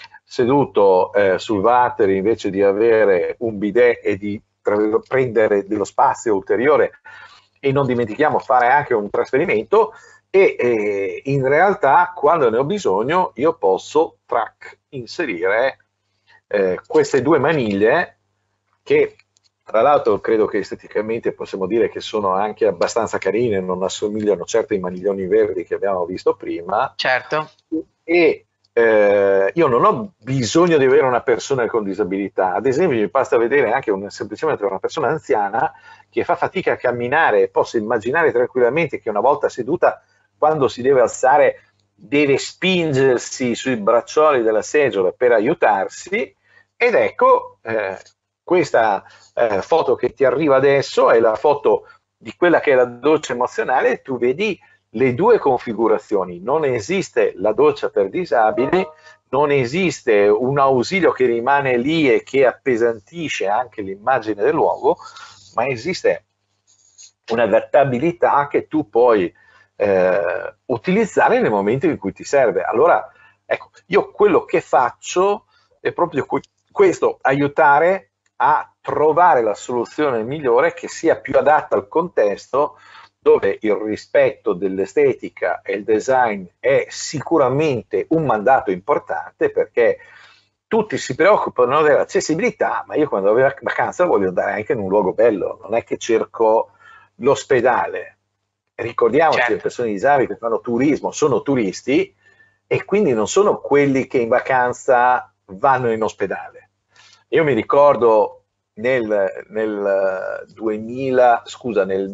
seduto eh, sul water, invece di avere un bidet e di prendere dello spazio ulteriore. E non dimentichiamo fare anche un trasferimento e eh, in realtà quando ne ho bisogno io posso track, inserire eh, queste due maniglie che tra l'altro credo che esteticamente possiamo dire che sono anche abbastanza carine, non assomigliano certo ai maniglioni verdi che abbiamo visto prima. Certo. E eh, io non ho bisogno di avere una persona con disabilità, ad esempio mi basta vedere anche un, semplicemente una persona anziana che fa fatica a camminare e posso immaginare tranquillamente che una volta seduta, quando si deve alzare, deve spingersi sui braccioli della seggiola per aiutarsi, ed ecco eh, questa eh, foto che ti arriva adesso è la foto di quella che è la doccia emozionale. Tu vedi le due configurazioni, non esiste la doccia per disabili, non esiste un ausilio che rimane lì e che appesantisce anche l'immagine del luogo, ma esiste un'adattabilità che tu puoi eh, utilizzare nel momento in cui ti serve. Allora, ecco, io quello che faccio è proprio questo, aiutare a trovare la soluzione migliore che sia più adatta al contesto, dove il rispetto dell'estetica e il design è sicuramente un mandato importante, perché tutti si preoccupano dell'accessibilità, ma io quando avevo la vacanza voglio andare anche in un luogo bello, non è che cerco l'ospedale. Ricordiamoci, certo, le persone disabili che fanno turismo sono turisti e quindi non sono quelli che in vacanza vanno in ospedale. Io mi ricordo nel, nel duemila, scusa, nel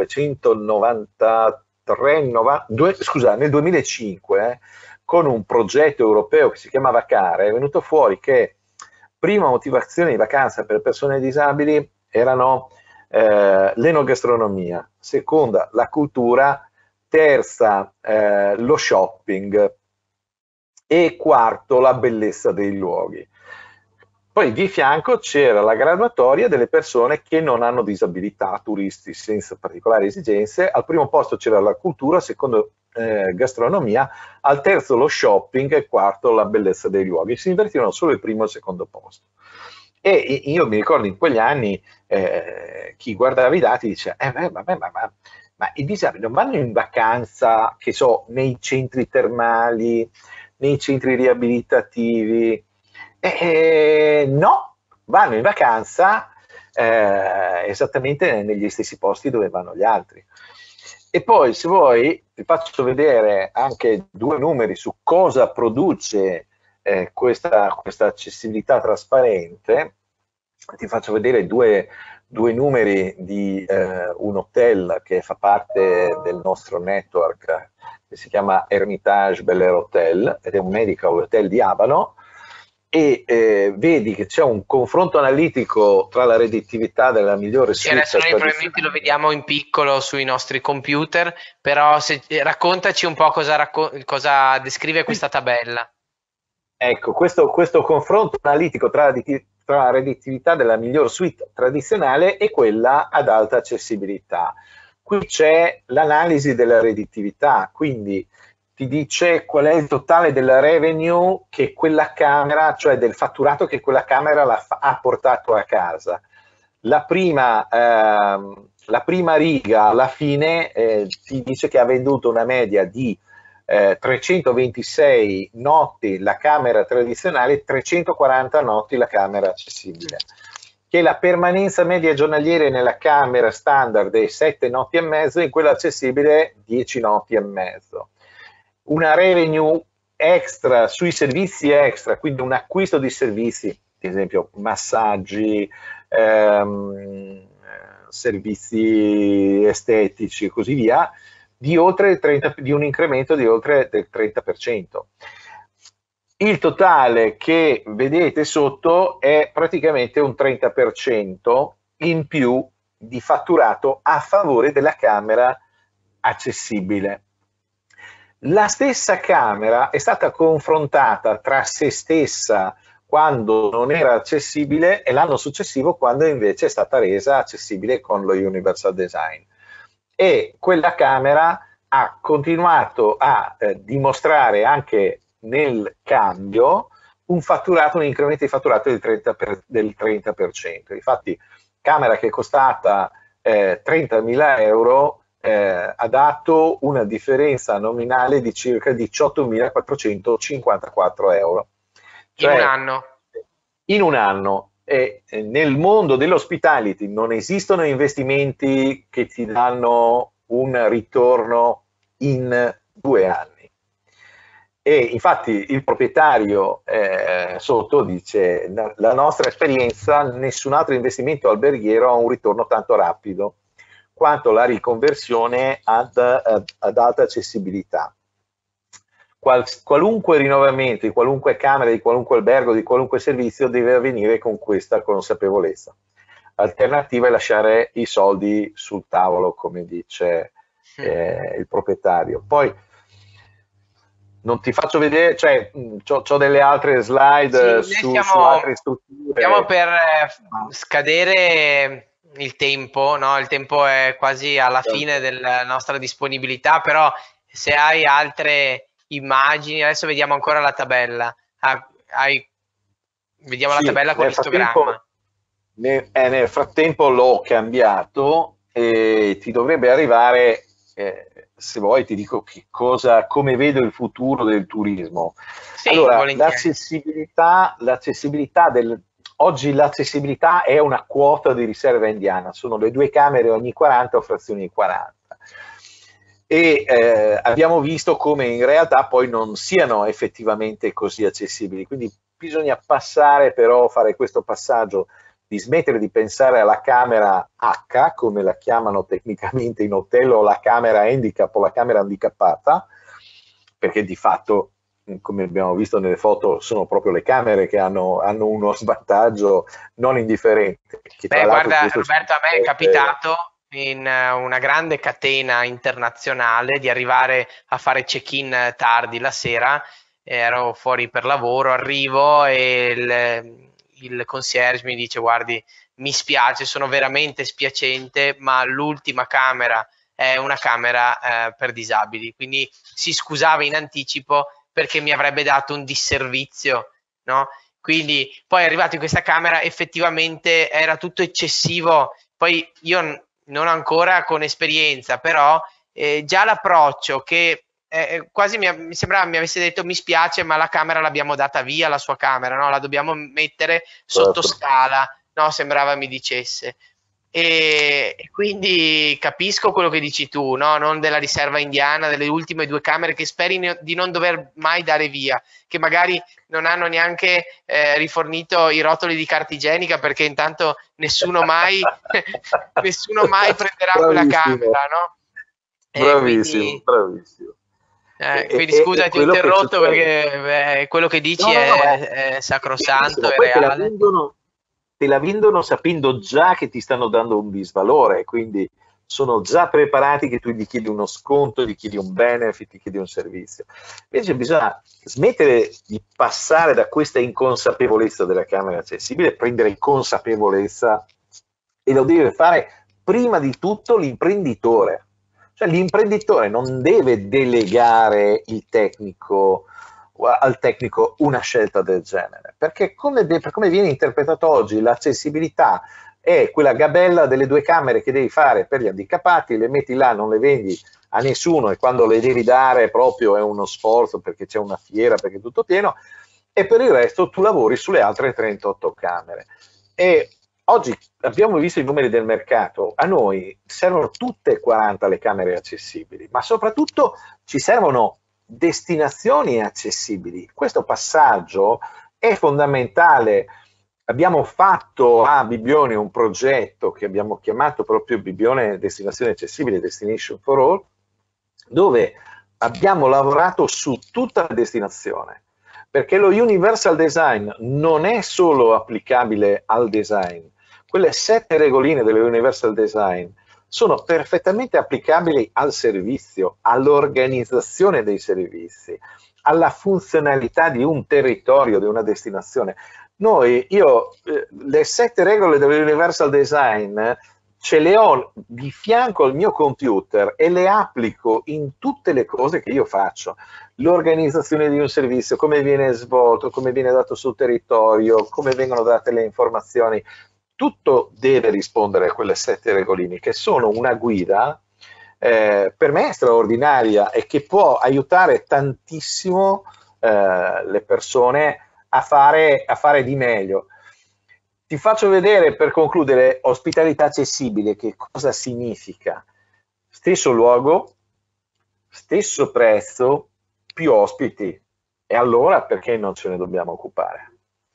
millenovecentonovantatré, nova, due, scusa, nel duemilacinque, eh, con un progetto europeo che si chiamava CARE, è venuto fuori che prima motivazione di vacanza per persone disabili erano eh, l'enogastronomia, seconda la cultura, terza eh, lo shopping e quarto la bellezza dei luoghi. Poi di fianco c'era la graduatoria delle persone che non hanno disabilità, turisti senza particolari esigenze, al primo posto c'era la cultura, al secondo eh, gastronomia, al terzo lo shopping e al quarto la bellezza dei luoghi. Si invertivano solo il primo e il secondo posto. E io mi ricordo in quegli anni eh, chi guardava i dati dice eh, beh, vabbè, ma, ma, ma i disabili non vanno in vacanza, che so, nei centri termali, nei centri riabilitativi. Eh, no, vanno in vacanza eh, esattamente negli stessi posti dove vanno gli altri. E poi, se vuoi, ti faccio vedere anche due numeri su cosa produce eh, questa, questa accessibilità trasparente. Ti faccio vedere due, due numeri di eh, un hotel che fa parte del nostro network, che si chiama Hermitage Bel Air Hotel, ed è un medical hotel di Abano, e eh, vedi che c'è un confronto analitico tra la redditività della migliore Sì, adesso suite noi probabilmente lo vediamo in piccolo sui nostri computer, però se, raccontaci un po' cosa, racco- cosa descrive questa tabella. Ecco, questo, questo confronto analitico tra, tra la redditività della miglior suite tradizionale e quella ad alta accessibilità. Qui c'è l'analisi della redditività, quindi ti dice qual è il totale del revenue che quella camera, cioè del fatturato che quella camera la fa, ha portato a casa. La prima, ehm, la prima riga alla fine eh, ti dice che ha venduto una media di eh, trecentoventisei notti la camera tradizionale, trecentoquaranta notti la camera accessibile. Che la permanenza media giornaliera nella camera standard è sette notti e mezzo, in quella accessibile dieci notti e mezzo. Una revenue extra sui servizi extra, quindi un acquisto di servizi, ad esempio massaggi, ehm, servizi estetici e così via, di, oltre il trenta, di un incremento di oltre il trenta per cento. Il totale che vedete sotto è praticamente un trenta per cento in più di fatturato a favore della camera accessibile. La stessa camera è stata confrontata tra se stessa quando non era accessibile e l'anno successivo quando invece è stata resa accessibile con lo Universal Design. E quella camera ha continuato a eh, dimostrare anche nel cambio un fatturato, un incremento di fatturato del trenta per cento. Del trenta per cento. Infatti, camera che è costata eh, trentamila euro eh, ha dato una differenza nominale di circa diciottomilaquattrocentocinquantaquattro euro. Cioè, in un anno. In un anno. E nel mondo dell'hospitality non esistono investimenti che ti danno un ritorno in due anni. E infatti il proprietario eh, sotto dice: la nostra esperienza, nessun altro investimento alberghiero ha un ritorno tanto rapido quanto la riconversione ad, ad, ad alta accessibilità. Qual, qualunque rinnovamento di qualunque camera, di qualunque albergo, di qualunque servizio deve avvenire con questa consapevolezza. L'alternativa è lasciare i soldi sul tavolo, come dice eh, il proprietario. Poi non ti faccio vedere, cioè ho delle altre slide sì, su, stiamo, su altre strutture. Stiamo per eh, scadere il tempo, no? Il tempo è quasi alla fine della nostra disponibilità, però se hai altre immagini, adesso vediamo ancora la tabella. Ah, hai, vediamo sì, la tabella con l'istogramma. Nel, eh, nel frattempo l'ho cambiato e ti dovrebbe arrivare, eh, se vuoi ti dico che cosa, come vedo il futuro del turismo. Sì, allora, l'accessibilità, l'accessibilità del, oggi l'accessibilità è una quota di riserva indiana, sono le due camere ogni quaranta o frazioni di quaranta. E eh, abbiamo visto come in realtà poi non siano effettivamente così accessibili, quindi bisogna passare però, fare questo passaggio di smettere di pensare alla camera H, come la chiamano tecnicamente in hotel, o la camera handicap o la camera handicappata, perché di fatto, come abbiamo visto nelle foto, sono proprio le camere che hanno, hanno uno svantaggio non indifferente. Che Beh, guarda Roberto, a me è capitato in una grande catena internazionale di arrivare a fare check-in tardi la sera, ero fuori per lavoro, arrivo e il, il concierge mi dice: guardi, mi spiace, sono veramente spiacente, ma l'ultima camera è una camera eh, per disabili, quindi si scusava in anticipo perché mi avrebbe dato un disservizio, no? Quindi poi arrivato in questa camera effettivamente era tutto eccessivo, poi io non ancora con esperienza, però eh, già l'approccio che eh, quasi mi, mi sembrava mi avesse detto: mi spiace, ma la camera l'abbiamo data via, la sua camera, no? La dobbiamo mettere sotto scala, no? Sembrava mi dicesse. E, e quindi capisco quello che dici tu, no? Non della riserva indiana, delle ultime due camere che speri di non dover mai dare via, che magari non hanno neanche eh, rifornito i rotoli di carta igienica, perché intanto nessuno mai nessuno mai prenderà bravissimo, quella camera, no? Bravissimo, quindi... bravissimo. Eh, E, quindi e- e scusa, ti ho quello che interrotto succede. perché eh, quello che No, dici no, no, ma è, è è sacrosanto, benissimo. è Poi te la reale. vendono, te la vendono sapendo già che ti stanno dando un disvalore, quindi sono già preparati che tu gli chiedi uno sconto, gli chiedi un benefit, gli chiedi un servizio. Invece bisogna smettere di passare da questa inconsapevolezza della camera accessibile, prendere consapevolezza, e lo deve fare prima di tutto l'imprenditore. Cioè l'imprenditore non deve delegare il tecnico al tecnico una scelta del genere, perché come, per come viene interpretato oggi l'accessibilità è quella gabella delle due camere che devi fare per gli handicappati, le metti là, non le vendi a nessuno, e quando le devi dare proprio è uno sforzo perché c'è una fiera, perché è tutto pieno, e per il resto tu lavori sulle altre trentotto camere. E oggi abbiamo visto i numeri del mercato, a noi servono tutte e quaranta le camere accessibili, ma soprattutto ci servono destinazioni accessibili. Questo passaggio è fondamentale. Abbiamo fatto a Bibbione un progetto che abbiamo chiamato proprio Bibbione Destinazione Accessibile, Destination for All, dove abbiamo lavorato su tutta la destinazione, perché lo Universal Design non è solo applicabile al design. Quelle sette regoline dell'Universal Design sono perfettamente applicabili al servizio, all'organizzazione dei servizi, alla funzionalità di un territorio, di una destinazione. Noi, io, eh, le sette regole dell'Universal Design ce le ho di fianco al mio computer e le applico in tutte le cose che io faccio. L'organizzazione di un servizio, come viene svolto, come viene dato sul territorio, come vengono date le informazioni, tutto deve rispondere a quelle sette regoline, che sono una guida eh, per me straordinaria e che può aiutare tantissimo eh, le persone a fare, a fare di meglio. Ti faccio vedere, per concludere, ospitalità accessibile, che cosa significa. Stesso luogo, stesso prezzo, più ospiti. E allora perché non ce ne dobbiamo occupare?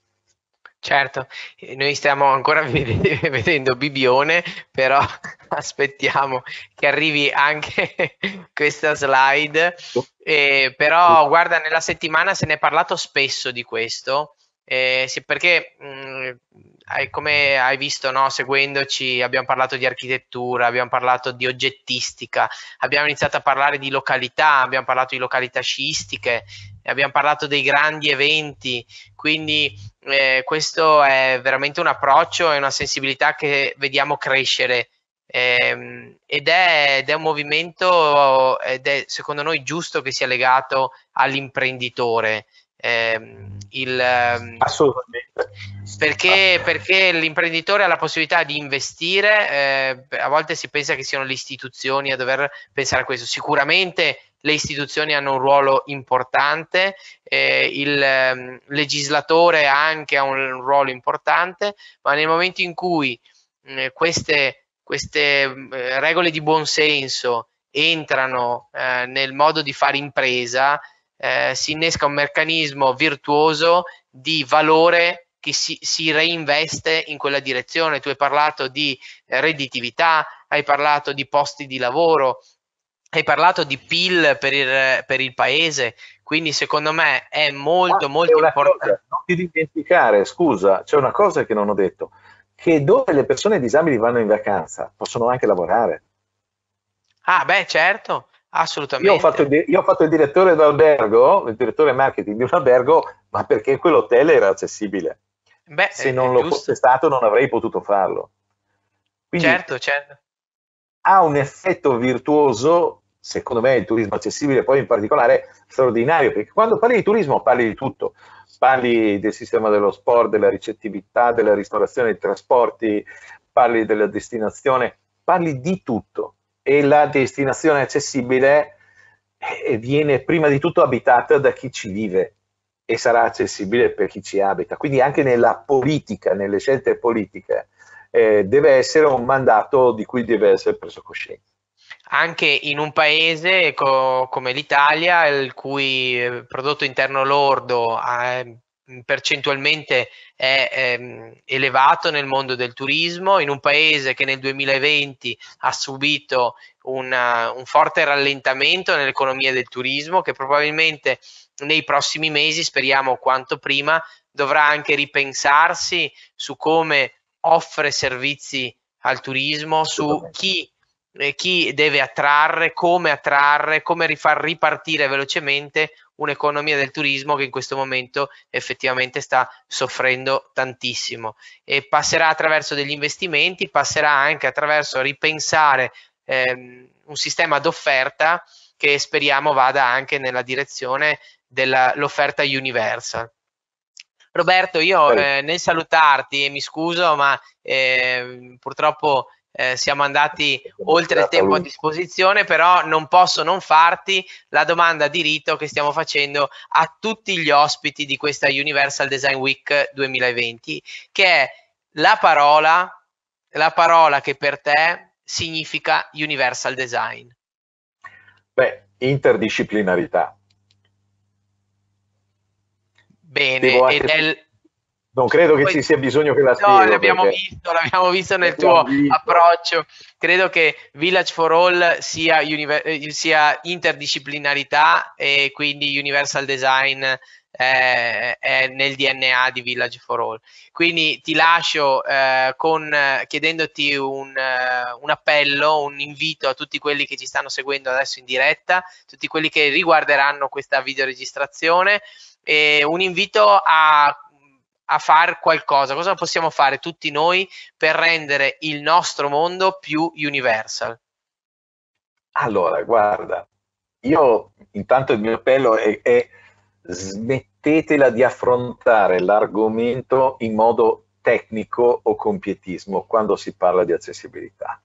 Certo, eh, noi stiamo ancora vede- vedendo Bibione, però aspettiamo che arrivi anche questa slide. Eh, però guarda, nella settimana se ne è parlato spesso di questo, eh, sì, perché mh, hai- come hai visto, no, seguendoci, abbiamo parlato di architettura, abbiamo parlato di oggettistica, abbiamo iniziato a parlare di località, abbiamo parlato di località sciistiche, abbiamo parlato dei grandi eventi, quindi eh, questo è veramente un approccio e una sensibilità che vediamo crescere, ehm, ed è, ed è un movimento ed è secondo noi giusto che sia legato all'imprenditore. Ehm, il, ehm, Assolutamente. perché, perché l'imprenditore ha la possibilità di investire, eh, a volte si pensa che siano le istituzioni a dover pensare a questo. Sicuramente le istituzioni hanno un ruolo importante, eh, il ehm, legislatore anche ha un, un ruolo importante, ma nel momento in cui mh, queste, queste mh, regole di buonsenso entrano eh, nel modo di fare impresa, eh, si innesca un meccanismo virtuoso di valore che si, si reinveste in quella direzione. Tu hai parlato di redditività, hai parlato di posti di lavoro, hai parlato di P I L per il, per il paese, quindi secondo me è molto Ah, è molto una importante. cosa, non ti dimenticare, scusa, c'è una cosa che non ho detto, che dove le persone disabili vanno in vacanza possono anche lavorare. Ah, beh, certo, Io ho fatto, il assolutamente. di- io ho fatto il direttore d'albergo, il direttore marketing di un albergo, ma perché quell'hotel era accessibile. Beh, Se è, è non lo fosse giusto. stato non avrei potuto farlo. Quindi Certo, certo. ha un effetto virtuoso, secondo me il turismo accessibile poi in particolare straordinario, perché quando parli di turismo parli di tutto, parli del sistema dello sport, della ricettività, della ristorazione, dei trasporti, parli della destinazione, parli di tutto, e la destinazione accessibile eh, viene prima di tutto abitata da chi ci vive e sarà accessibile per chi ci abita. Quindi anche nella politica, nelle scelte politiche, eh, deve essere un mandato di cui deve essere preso coscienza. Anche in un paese co- come l'Italia, il cui eh, prodotto interno lordo è percentualmente è ehm, elevato nel mondo del turismo, in un paese che nel duemilaventi ha subito una, un forte rallentamento nell'economia del turismo, che probabilmente nei prossimi mesi, speriamo quanto prima, dovrà anche ripensarsi su come offre servizi al turismo, su chi, eh, chi deve attrarre, come attrarre, come rifar ripartire velocemente un'economia del turismo che in questo momento effettivamente sta soffrendo tantissimo, e passerà attraverso degli investimenti, passerà anche attraverso ripensare ehm, un sistema d'offerta che speriamo vada anche nella direzione dell'offerta universal. Roberto, io eh, nel salutarti, e mi scuso, ma eh, purtroppo eh, siamo andati oltre il tempo a disposizione, però non posso non farti la domanda di rito che stiamo facendo a tutti gli ospiti di questa Universal Design Week duemilaventi, che è la parola, la parola che per te significa Universal Design. Beh, interdisciplinarità. Bene, ed è il... Non credo che ci sia bisogno che la spiego. No, l'abbiamo visto, l'abbiamo visto nel tuo visto. approccio. Credo che Village for All sia, sia interdisciplinarità, e quindi Universal Design è, è nel D N A di Village for All. Quindi ti lascio eh, con, chiedendoti un, un appello, un invito a tutti quelli che ci stanno seguendo adesso in diretta, tutti quelli che riguarderanno questa videoregistrazione, e un invito a a fare qualcosa. Cosa possiamo fare tutti noi per rendere il nostro mondo più universal? Allora, guarda, io intanto il mio appello è, è smettetela di affrontare l'argomento in modo tecnico o con pietismo quando si parla di accessibilità.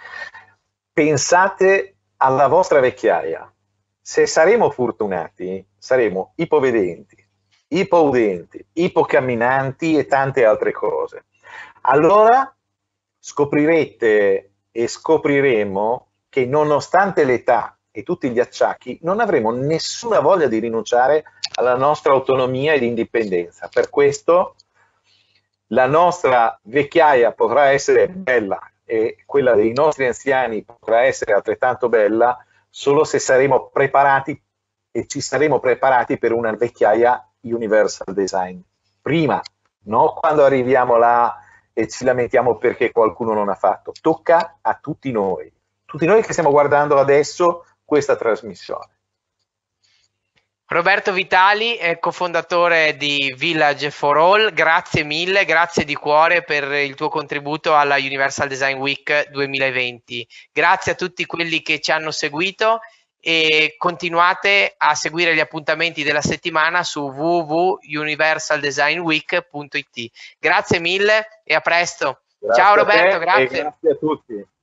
Pensate alla vostra vecchiaia. Se saremo fortunati, saremo ipovedenti, ipoudenti, ipocamminanti e tante altre cose. Allora scoprirete e scopriremo che nonostante l'età e tutti gli acciacchi non avremo nessuna voglia di rinunciare alla nostra autonomia ed indipendenza. Per questo la nostra vecchiaia potrà essere bella e quella dei nostri anziani potrà essere altrettanto bella solo se saremo preparati e ci saremo preparati per una vecchiaia Universal Design. Prima, no quando arriviamo là e ci lamentiamo perché qualcuno non ha fatto. Tocca a tutti noi, tutti noi che stiamo guardando adesso questa trasmissione. Roberto Vitali è cofondatore di Village for All, grazie mille, grazie di cuore per il tuo contributo alla Universal Design Week duemilaventi. Grazie a tutti quelli che ci hanno seguito, e continuate a seguire gli appuntamenti della settimana su w w w punto universal design week punto i t. Grazie mille e a presto. Grazie. Ciao Roberto, grazie. E grazie a tutti.